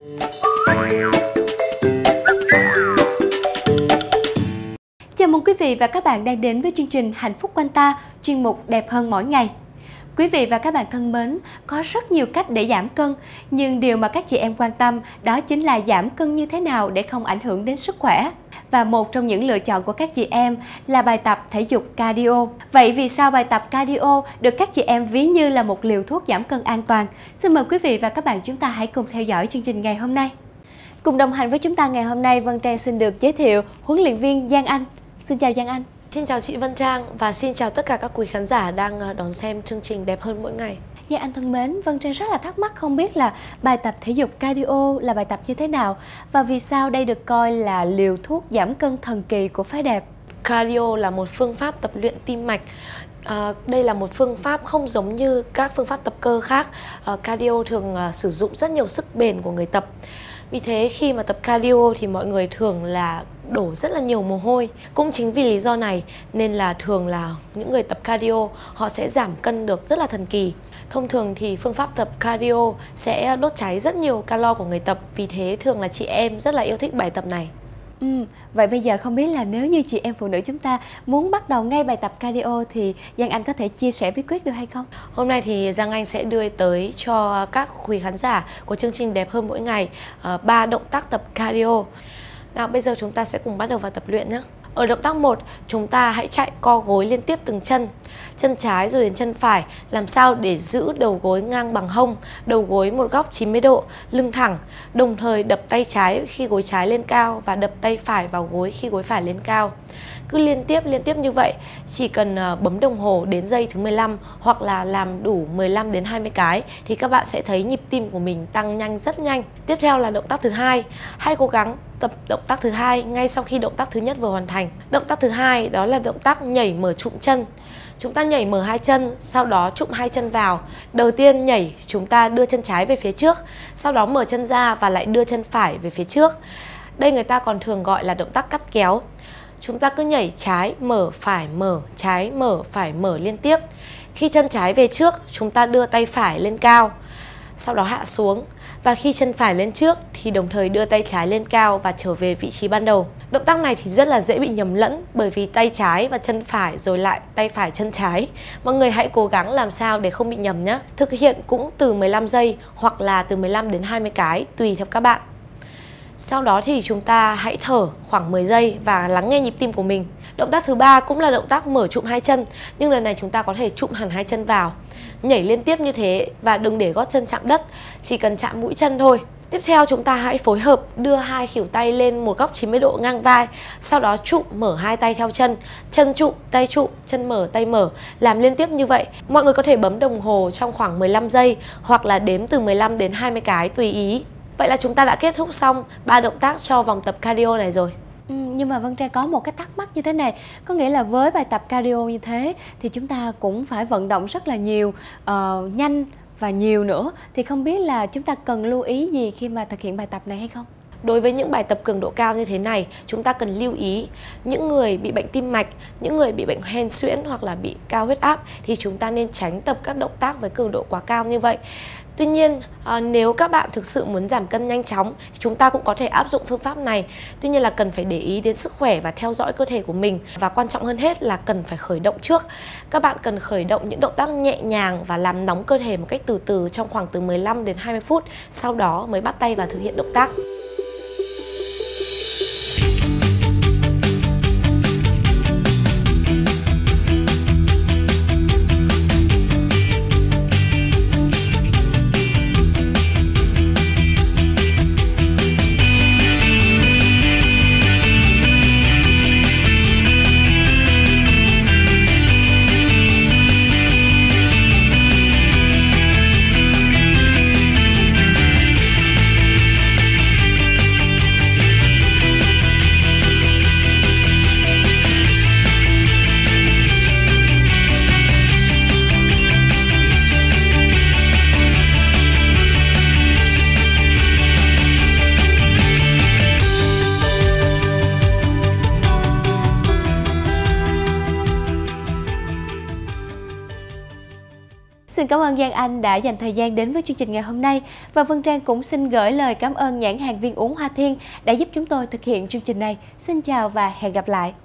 Chào mừng quý vị và các bạn đang đến với chương trình Hạnh phúc quanh ta, chuyên mục Đẹp hơn mỗi ngày. Quý vị và các bạn thân mến, có rất nhiều cách để giảm cân, nhưng điều mà các chị em quan tâm đó chính là giảm cân như thế nào để không ảnh hưởng đến sức khỏe. Và một trong những lựa chọn của các chị em là bài tập thể dục cardio. Vậy vì sao bài tập cardio được các chị em ví như là một liều thuốc giảm cân an toàn? Xin mời quý vị và các bạn chúng ta hãy cùng theo dõi chương trình ngày hôm nay. Cùng đồng hành với chúng ta ngày hôm nay, Vân Trang xin được giới thiệu huấn luyện viên Giang Anh. Xin chào Giang Anh. Xin chào chị Vân Trang và xin chào tất cả các quý khán giả đang đón xem chương trình Đẹp hơn mỗi ngày. Giang Anh thân mến, Vân Trang rất là thắc mắc không biết là bài tập thể dục cardio là bài tập như thế nào và vì sao đây được coi là liều thuốc giảm cân thần kỳ của phái đẹp. Cardio là một phương pháp tập luyện tim mạch. Đây là một phương pháp không giống như các phương pháp tập cơ khác. Cardio thường sử dụng rất nhiều sức bền của người tập. Vì thế khi mà tập cardio thì mọi người thường là đổ rất là nhiều mồ hôi. Cũng chính vì lý do này nên là thường là những người tập cardio họ sẽ giảm cân được rất là thần kỳ. Thông thường thì phương pháp tập cardio sẽ đốt cháy rất nhiều calo của người tập. Vì thế thường là chị em rất là yêu thích bài tập này. Vậy bây giờ không biết là nếu như chị em phụ nữ chúng ta muốn bắt đầu ngay bài tập cardio thì Giang Anh có thể chia sẻ bí quyết được hay không? Hôm nay thì Giang Anh sẽ đưa tới cho các quý khán giả của chương trình Đẹp hơn mỗi ngày 3 động tác tập cardio. Nào bây giờ chúng ta sẽ cùng bắt đầu vào tập luyện nhé. Ở động tác 1, chúng ta hãy chạy co gối liên tiếp từng chân. Chân trái rồi đến chân phải, làm sao để giữ đầu gối ngang bằng hông, đầu gối một góc 90 độ, lưng thẳng. Đồng thời đập tay trái khi gối trái lên cao và đập tay phải vào gối khi gối phải lên cao. Cứ liên tiếp như vậy, chỉ cần bấm đồng hồ đến giây thứ 15 hoặc là làm đủ 15 đến 20 cái thì các bạn sẽ thấy nhịp tim của mình tăng nhanh, rất nhanh. Tiếp theo là động tác thứ hai, hãy cố gắng tập động tác thứ hai ngay sau khi động tác thứ nhất vừa hoàn thành. Động tác thứ hai đó là động tác nhảy mở trụm chân. Chúng ta nhảy mở hai chân, sau đó trụm hai chân vào. Đầu tiên nhảy, chúng ta đưa chân trái về phía trước, sau đó mở chân ra và lại đưa chân phải về phía trước. Đây người ta còn thường gọi là động tác cắt kéo. Chúng ta cứ nhảy trái, mở, trái, mở, phải, mở liên tiếp. Khi chân trái về trước, chúng ta đưa tay phải lên cao, sau đó hạ xuống. Và khi chân phải lên trước thì đồng thời đưa tay trái lên cao và trở về vị trí ban đầu. Động tác này thì rất là dễ bị nhầm lẫn bởi vì tay trái và chân phải rồi lại tay phải chân trái. Mọi người hãy cố gắng làm sao để không bị nhầm nhé. Thực hiện cũng từ 15 giây hoặc là từ 15 đến 20 cái tùy theo các bạn. Sau đó thì chúng ta hãy thở khoảng 10 giây và lắng nghe nhịp tim của mình. Động tác thứ ba cũng là động tác mở trụm hai chân, nhưng lần này chúng ta có thể trụm hẳn hai chân vào. Nhảy liên tiếp như thế và đừng để gót chân chạm đất, chỉ cần chạm mũi chân thôi. Tiếp theo chúng ta hãy phối hợp đưa hai khuỷu tay lên một góc 90 độ ngang vai. Sau đó trụm mở hai tay theo chân. Chân trụm, tay trụm, chân mở, tay mở. Làm liên tiếp như vậy. Mọi người có thể bấm đồng hồ trong khoảng 15 giây hoặc là đếm từ 15 đến 20 cái tùy ý. Vậy là chúng ta đã kết thúc xong 3 động tác cho vòng tập cardio này rồi. Nhưng mà Vân Trang có một cái thắc mắc như thế này. Có nghĩa là với bài tập cardio như thế thì chúng ta cũng phải vận động rất là nhiều, nhanh và nhiều nữa. Thì không biết là chúng ta cần lưu ý gì khi mà thực hiện bài tập này hay không? Đối với những bài tập cường độ cao như thế này, chúng ta cần lưu ý những người bị bệnh tim mạch, những người bị bệnh hen suyễn hoặc là bị cao huyết áp thì chúng ta nên tránh tập các động tác với cường độ quá cao như vậy. Tuy nhiên, nếu các bạn thực sự muốn giảm cân nhanh chóng thì chúng ta cũng có thể áp dụng phương pháp này. Tuy nhiên là cần phải để ý đến sức khỏe và theo dõi cơ thể của mình. Và quan trọng hơn hết là cần phải khởi động trước. Các bạn cần khởi động những động tác nhẹ nhàng và làm nóng cơ thể một cách từ từ trong khoảng từ 15 đến 20 phút. Sau đó mới bắt tay vào thực hiện động tác. cảm ơn Giang Anh đã dành thời gian đến với chương trình ngày hôm nay. Và Vân Trang cũng xin gửi lời cảm ơn nhãn hàng viên uống Hoa Thiên đã giúp chúng tôi thực hiện chương trình này. Xin chào và hẹn gặp lại.